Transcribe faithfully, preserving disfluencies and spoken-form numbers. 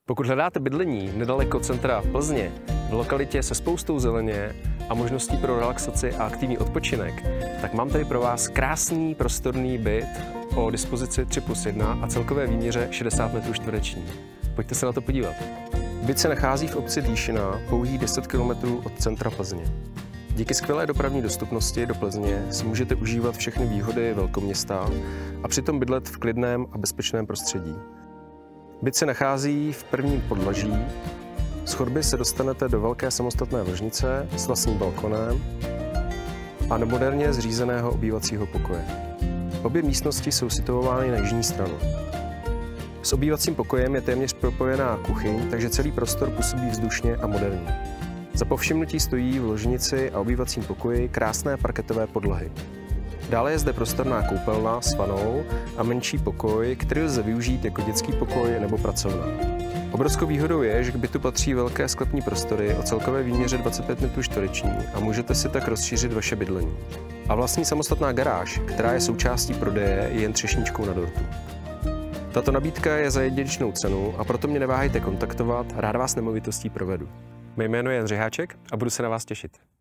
Pokud hledáte bydlení nedaleko centra Plzně, v lokalitě se spoustou zeleně a možností pro relaxaci a aktivní odpočinek, tak mám tady pro vás krásný prostorný byt o dispozici tři plus jedna a celkové výměře šedesát metrů čtverečních. Pojďte se na to podívat. Byt se nachází v obci Dýšina, pouhých deset kilometrů od centra Plzně. Díky skvělé dopravní dostupnosti do Plzně si můžete užívat všechny výhody velkoměsta a přitom bydlet v klidném a bezpečném prostředí. Byt se nachází v prvním podlaží, z chodby se dostanete do velké samostatné ložnice s vlastním balkonem a do moderně zřízeného obývacího pokoje. Obě místnosti jsou situovány na jižní stranu. S obývacím pokojem je téměř propojená kuchyň, takže celý prostor působí vzdušně a moderně. Za povšimnutí stojí v ložnici a obývacím pokoji krásné parketové podlahy. Dále je zde prostorná koupelna s vanou a menší pokoj, který lze využít jako dětský pokoj nebo pracovna. Obrovskou výhodou je, že k bytu patří velké sklepní prostory o celkové výměře dvacet pět metrů čtverečních a můžete si tak rozšířit vaše bydlení. A vlastní samostatná garáž, která je součástí prodeje, je jen třešničkou na dortu. Tato nabídka je za jedinečnou cenu a proto mě neváhejte kontaktovat, rád vás nemovitostí provedu. Mé jméno je Jan Řeháček a budu se na vás těšit.